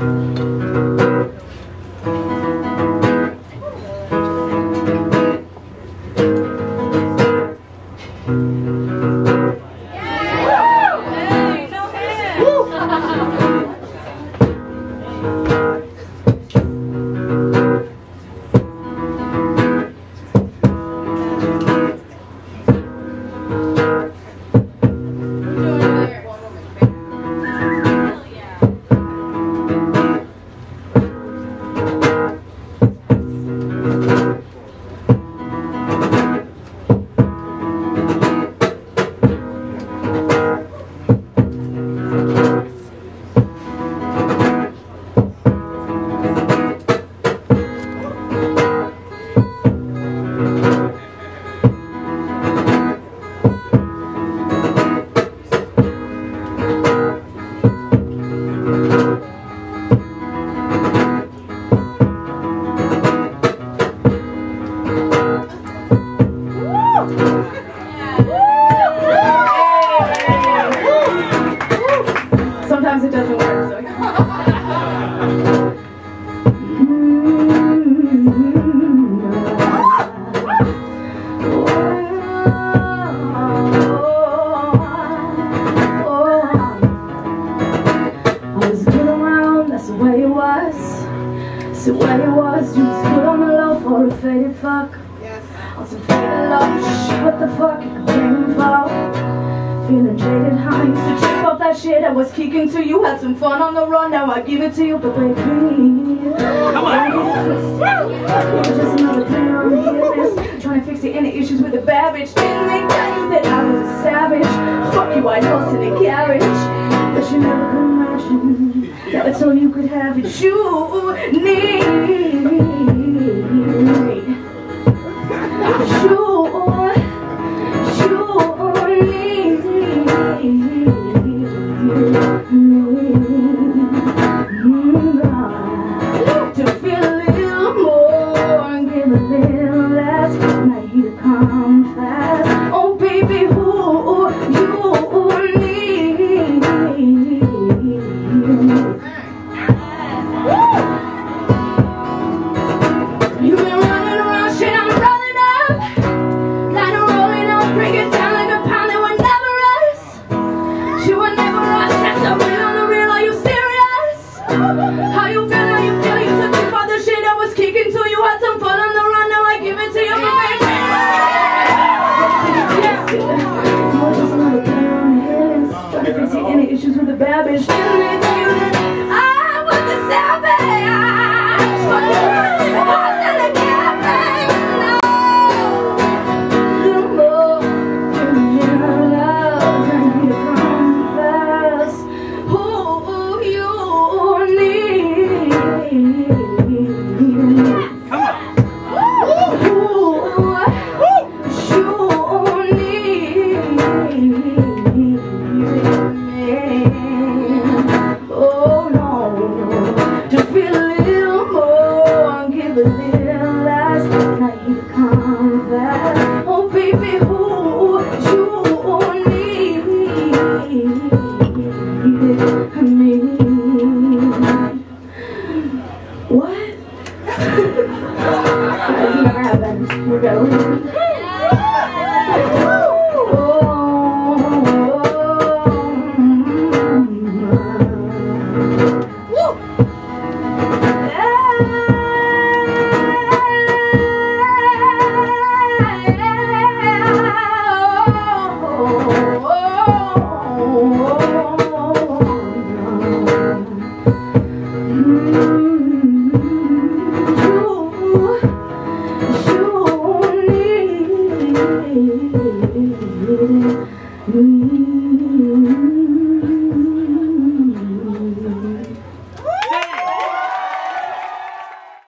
Sometimes it doesn't work, so. I was good around, that's the way it was. That's the way it was. You was good on the low for a faded fuck. On some faded love, shit, what the fuck you complaining for? Feeling jaded, how I used to trip off that shit I was kicking to you. Had some fun on the run, now I give it to you. But baby, come on. You're just another player on the list, trying to fix any issues with the bad bitch. Didn't they tell you that I was a savage? Fuck you, I lost in a carriage, but you never could imagine that I told you could have it. You need me. To feel a little more and give a little less. Now you come fast. Oh baby, who you need? You've been running around, shit, I'm running up. Kind of rolling up, bring it down like a pound. It would never rest. She would never rest. That's the real on the real. Are you serious? How you feel? How you feel? You took me for the shit I was kicking to you. Had some fun on the run. Now I give it to you, baby. You were just another player on the hills, trying to fix any issues with the bad bitch. Didn't they tell you that I was the savage? Fuck you, I was in the cafe. No, little more, give me your love, and you come fast. Who you need? Come on. Oh no, to feel a little more, give a little less. Now you come back. Oh baby, who you need me? What? That's never happened. We're going.